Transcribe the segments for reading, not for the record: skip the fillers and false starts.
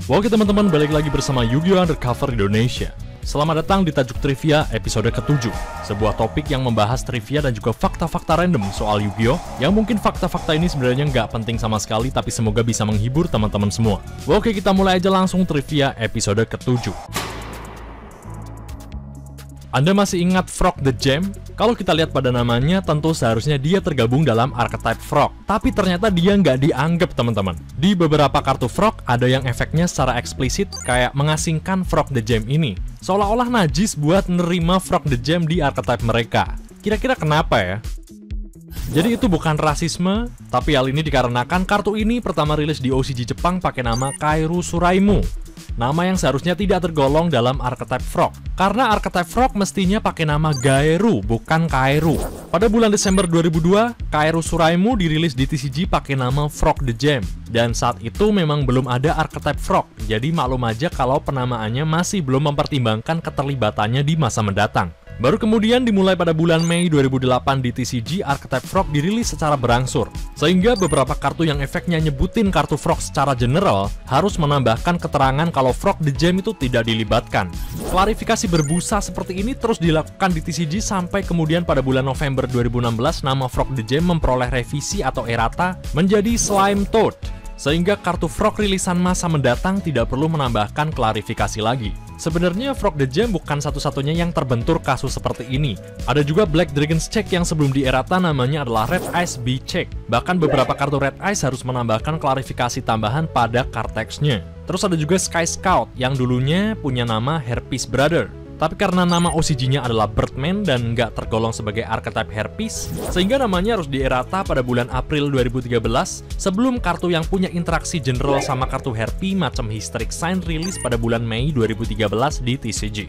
Oke teman-teman, balik lagi bersama Yu-Gi-Oh! Undercover Indonesia. Selamat datang di Tajuk Trivia episode ke-7, sebuah topik yang membahas trivia dan juga fakta-fakta random soal Yu-Gi-Oh! Yang mungkin fakta-fakta ini sebenarnya nggak penting sama sekali, tapi semoga bisa menghibur teman-teman semua. Oke, kita mulai aja langsung trivia episode ke-7. Anda masih ingat Frog the Gem? Kalau kita lihat pada namanya, tentu seharusnya dia tergabung dalam archetype Frog. Tapi ternyata dia nggak dianggap, teman-teman. Di beberapa kartu Frog, ada yang efeknya secara eksplisit kayak mengasingkan Frog the Gem ini. Seolah-olah najis buat nerima Frog the Gem di archetype mereka. Kira-kira kenapa ya? Jadi itu bukan rasisme, tapi hal ini dikarenakan kartu ini pertama rilis di OCG Jepang pakai nama Kaeru Suraimu. Nama yang seharusnya tidak tergolong dalam archetype Frog. Karena archetype Frog mestinya pakai nama Gaeru, bukan Kaeru. Pada bulan Desember 2002, Kaeru Suraimu dirilis di TCG pakai nama Frog the Gem. Dan saat itu memang belum ada archetype Frog, jadi maklum aja kalau penamaannya masih belum mempertimbangkan keterlibatannya di masa mendatang. Baru kemudian dimulai pada bulan Mei 2008 di TCG, archetype Frog dirilis secara berangsur. Sehingga beberapa kartu yang efeknya nyebutin kartu Frog secara general harus menambahkan keterangan kalau Frog the Gem itu tidak dilibatkan. Klarifikasi berbusa seperti ini terus dilakukan di TCG sampai kemudian pada bulan November 2016 nama Frog the Gem memperoleh revisi atau errata menjadi Slime Toad. Sehingga kartu Frog rilisan masa mendatang tidak perlu menambahkan klarifikasi lagi. Sebenarnya Frog the Gem bukan satu-satunya yang terbentur kasus seperti ini. Ada juga Black Dragon's Check yang sebelum dierata namanya adalah Red Eyes B Check. Bahkan beberapa kartu Red Eyes harus menambahkan klarifikasi tambahan pada card text-nya. Terus ada juga Sky Scout yang dulunya punya nama Herpes Brother. Tapi karena nama OCG-nya adalah Birdman dan nggak tergolong sebagai archetype Herpes, sehingga namanya harus dierata pada bulan April 2013 sebelum kartu yang punya interaksi general sama kartu Herpes macam Hysteric Sign rilis pada bulan Mei 2013 di TCG.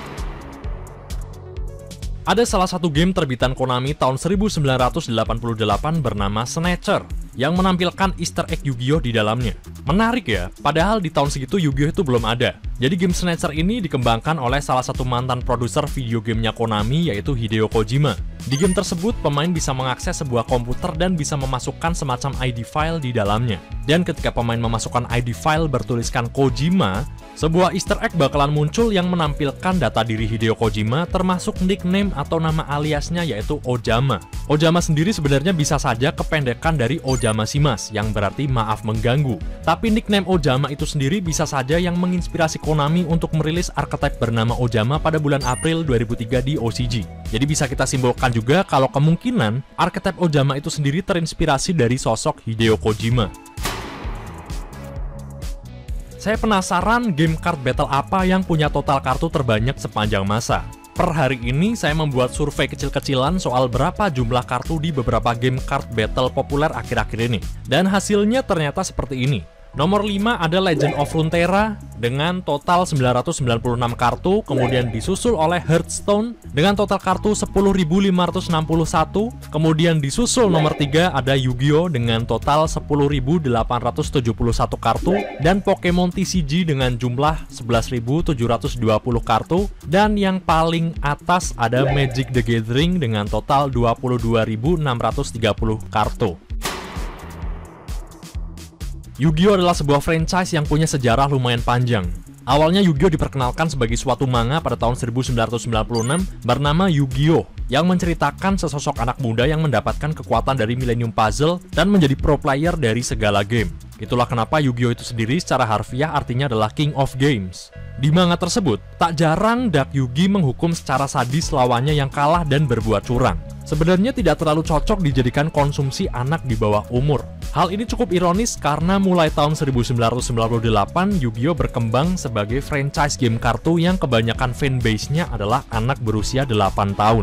Ada salah satu game terbitan Konami tahun 1988 bernama Snatcher yang menampilkan Easter egg Yu-Gi-Oh! Di dalamnya. Menarik ya, padahal di tahun segitu Yu-Gi-Oh! Itu belum ada. Jadi game Snatcher ini dikembangkan oleh salah satu mantan produser video gamenya Konami, yaitu Hideo Kojima. Di game tersebut, pemain bisa mengakses sebuah komputer dan bisa memasukkan semacam ID file di dalamnya. Dan ketika pemain memasukkan ID file bertuliskan Kojima, sebuah Easter egg bakalan muncul yang menampilkan data diri Hideo Kojima termasuk nickname atau nama aliasnya yaitu Ojama. Ojama sendiri sebenarnya bisa saja kependekan dari Ojama Shimasu yang berarti maaf mengganggu. Tapi nickname Ojama itu sendiri bisa saja yang menginspirasi Konami untuk merilis archetype bernama Ojama pada bulan April 2003 di OCG. Jadi bisa kita simpulkan juga kalau kemungkinan archetype Ojama itu sendiri terinspirasi dari sosok Hideo Kojima. Saya penasaran game card battle apa yang punya total kartu terbanyak sepanjang masa. Per hari ini saya membuat survei kecil-kecilan soal berapa jumlah kartu di beberapa game card battle populer akhir-akhir ini. Dan hasilnya ternyata seperti ini. Nomor 5 ada Legend of Runeterra dengan total 996 kartu, kemudian disusul oleh Hearthstone dengan total kartu 10.561, kemudian disusul nomor 3 ada Yu-Gi-Oh! Dengan total 10.871 kartu, dan Pokemon TCG dengan jumlah 11.720 kartu, dan yang paling atas ada Magic the Gathering dengan total 22.630 kartu. Yu-Gi-Oh! Adalah sebuah franchise yang punya sejarah lumayan panjang. Awalnya Yu-Gi-Oh! Diperkenalkan sebagai suatu manga pada tahun 1996 bernama Yu-Gi-Oh! Yang menceritakan sesosok anak muda yang mendapatkan kekuatan dari Millennium Puzzle dan menjadi pro player dari segala game. Itulah kenapa Yu-Gi-Oh! Itu sendiri secara harfiah artinya adalah King of Games. Di manga tersebut, tak jarang Dark Yugi menghukum secara sadis lawannya yang kalah dan berbuat curang. Sebenarnya tidak terlalu cocok dijadikan konsumsi anak di bawah umur. Hal ini cukup ironis karena mulai tahun 1998, Yu-Gi-Oh! Berkembang sebagai franchise game kartu yang kebanyakan fanbase-nya adalah anak berusia 8 tahun.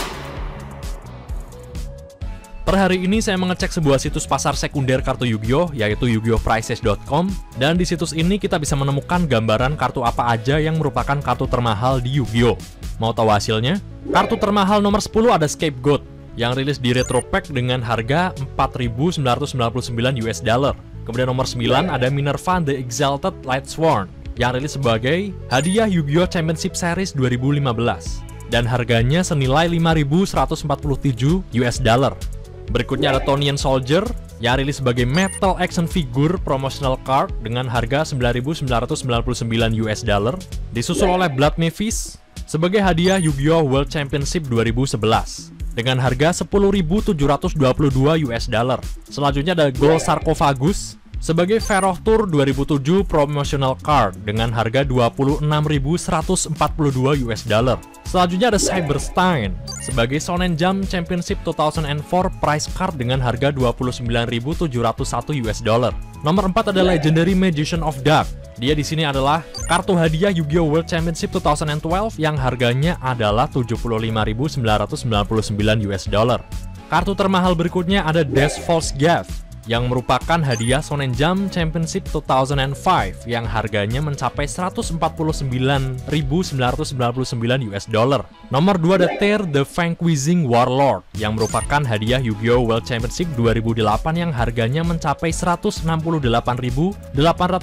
Per hari ini saya mengecek sebuah situs pasar sekunder kartu Yu-Gi-Oh! Yaitu yugiohprices.com, dan di situs ini kita bisa menemukan gambaran kartu apa aja yang merupakan kartu termahal di Yu-Gi-Oh! Mau tahu hasilnya? Kartu termahal nomor 10 ada Scapegoat yang rilis di Retro Pack dengan harga 4.999 US dollar. Kemudian nomor 9 ada Minerva The Exalted Lightsworn yang rilis sebagai hadiah Yu-Gi-Oh! Championship Series 2015 dan harganya senilai 5.147 US dollar. Berikutnya ada Tonian Soldier yang rilis sebagai Metal Action Figure Promotional Card dengan harga 9.999 US dollar, disusul oleh Blood Mavis sebagai hadiah Yu-Gi-Oh! World Championship 2011 dengan harga 10.722 US dollar. Selanjutnya ada Gold Sarcophagus sebagai Pharaoh Tour 2007 Promotional Card dengan harga 26.142 US dollar. Selanjutnya ada Cyberstein sebagai Shonen Jump Championship 2004 Prize Card dengan harga 29.701 US dollar. Nomor 4 ada Legendary Magician of Dark. Dia di sini adalah kartu hadiah Yu-Gi-Oh! World Championship 2012 yang harganya adalah 75.999 US dollar. Kartu termahal berikutnya ada Death Falls Gath yang merupakan hadiah Shonen Jump Championship 2005 yang harganya mencapai 149.999 US dollar. Nomor 2 ada Tear the Vanquishing Warlord yang merupakan hadiah Yu-Gi-Oh! World Championship 2008 yang harganya mencapai 168.888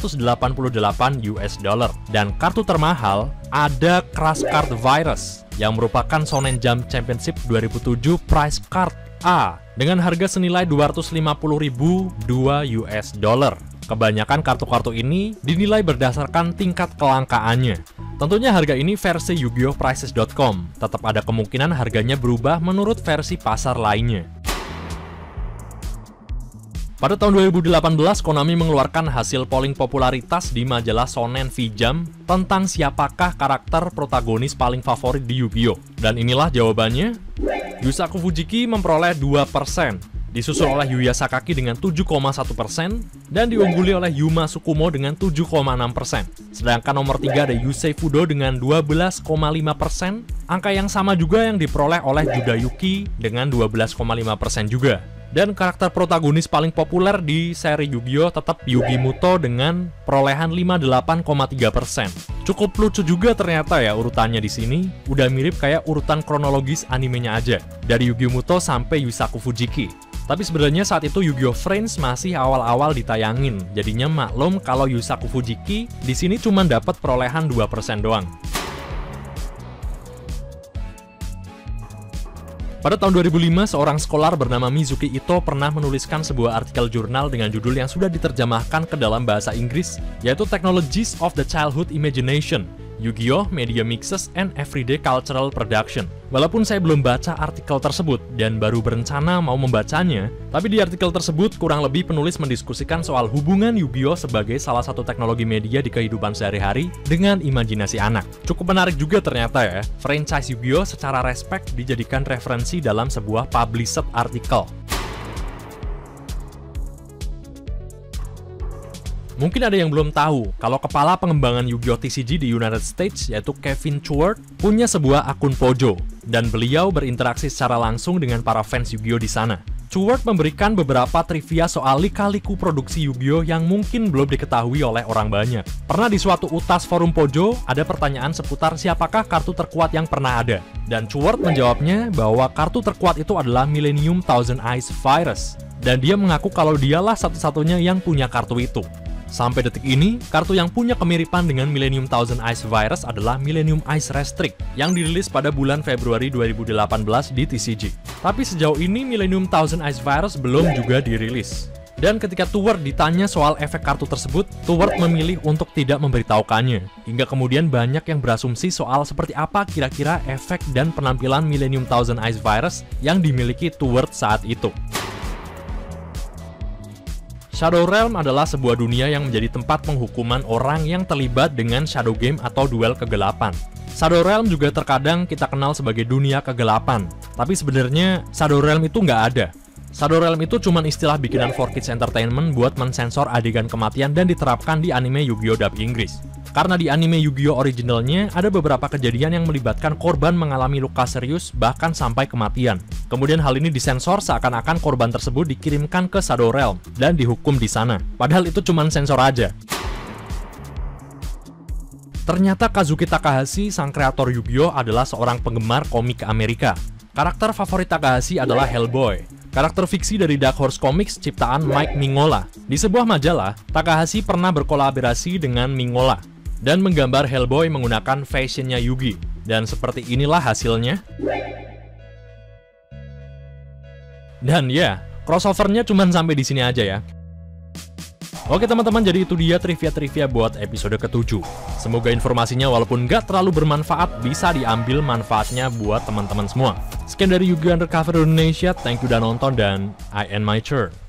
US dollar. Dan kartu termahal ada Crash Card Virus yang merupakan Shonen Jump Championship 2007 Prize Card A dengan harga senilai 250.002 US dollar. Kebanyakan kartu-kartu ini dinilai berdasarkan tingkat kelangkaannya. Tentunya harga ini versi Yu-Gi-Oh! Prices.com. Tetap ada kemungkinan harganya berubah menurut versi pasar lainnya. Pada tahun 2018, Konami mengeluarkan hasil polling popularitas di majalah Shonen V-Jump tentang siapakah karakter protagonis paling favorit di Yu-Gi-Oh! Dan inilah jawabannya. Yusaku Fujiki memperoleh 2%, disusul oleh Yuya Sakaki dengan 7,1%, dan diungguli oleh Yuma Tsukumo dengan 7,6%. Sedangkan nomor 3 ada Yusei Fudo dengan 12,5%, angka yang sama juga yang diperoleh oleh Judayuki dengan 12,5% juga. Dan karakter protagonis paling populer di seri Yu-Gi-Oh! Tetap Yugi Muto dengan perolehan 58,3%. Cukup lucu juga ternyata ya urutannya di sini. Udah mirip kayak urutan kronologis animenya aja, dari Yugi Muto sampai Yusaku Fujiki. Tapi sebenarnya saat itu Yu-Gi-Oh! Friends masih awal-awal ditayangin. Jadinya maklum kalau Yusaku Fujiki di sini cuma dapat perolehan 2% doang. Pada tahun 2005, seorang scholar bernama Mizuki Ito pernah menuliskan sebuah artikel jurnal dengan judul yang sudah diterjemahkan ke dalam bahasa Inggris, yaitu Technologies of the Childhood Imagination, Yu-Gi-Oh! Media Mixes and Everyday Cultural Production. Walaupun saya belum baca artikel tersebut dan baru berencana mau membacanya, tapi di artikel tersebut kurang lebih penulis mendiskusikan soal hubungan Yu-Gi-Oh! Sebagai salah satu teknologi media di kehidupan sehari-hari dengan imajinasi anak. Cukup menarik juga ternyata ya, franchise Yu-Gi-Oh! Secara respect dijadikan referensi dalam sebuah published artikel. Mungkin ada yang belum tahu, kalau kepala pengembangan Yu-Gi-Oh! TCG di United States, yaitu Kevin Chouard, punya sebuah akun Pojo, dan beliau berinteraksi secara langsung dengan para fans Yu-Gi-Oh! Di sana. Chouard memberikan beberapa trivia soal lika-liku produksi Yu-Gi-Oh! Yang mungkin belum diketahui oleh orang banyak. Pernah di suatu utas forum Pojo, ada pertanyaan seputar siapakah kartu terkuat yang pernah ada. Dan Chouard menjawabnya bahwa kartu terkuat itu adalah Millennium Thousand Eyes Virus. Dan dia mengaku kalau dialah satu-satunya yang punya kartu itu. Sampai detik ini, kartu yang punya kemiripan dengan Millennium Thousand Eyes Virus adalah Millennium Eyes Restrict yang dirilis pada bulan Februari 2018 di TCG. Tapi sejauh ini Millennium Thousand Eyes Virus belum juga dirilis. Dan ketika Chouard ditanya soal efek kartu tersebut, Chouard memilih untuk tidak memberitahukannya. Hingga kemudian banyak yang berasumsi soal seperti apa kira-kira efek dan penampilan Millennium Thousand Eyes Virus yang dimiliki Chouard saat itu. Shadow Realm adalah sebuah dunia yang menjadi tempat penghukuman orang yang terlibat dengan shadow game atau duel kegelapan. Shadow Realm juga terkadang kita kenal sebagai dunia kegelapan, tapi sebenarnya Shadow Realm itu nggak ada. Shadow Realm itu cuma istilah bikinan 4Kids Entertainment buat mensensor adegan kematian dan diterapkan di anime Yu-Gi-Oh! Dub Inggris. Karena di anime Yu-Gi-Oh! Originalnya ada beberapa kejadian yang melibatkan korban mengalami luka serius bahkan sampai kematian. Kemudian hal ini disensor seakan-akan korban tersebut dikirimkan ke Shadow Realm dan dihukum di sana. Padahal itu cuma sensor aja. Ternyata Kazuki Takahashi, sang kreator Yu-Gi-Oh! Adalah seorang penggemar komik Amerika. Karakter favorit Takahashi adalah Hellboy, karakter fiksi dari Dark Horse Comics ciptaan Mike Mignola. Di sebuah majalah, Takahashi pernah berkolaborasi dengan Mignola dan menggambar Hellboy menggunakan fashionnya Yugi. Dan seperti inilah hasilnya. Dan ya, Crossovernya cuman sampai di sini aja ya. Oke teman-teman, jadi itu dia trivia-trivia buat episode ke-7. Semoga informasinya walaupun nggak terlalu bermanfaat, bisa diambil manfaatnya buat teman-teman semua. Sekian dari Yugi Undercover Indonesia, thank you udah nonton, dan I end my turn.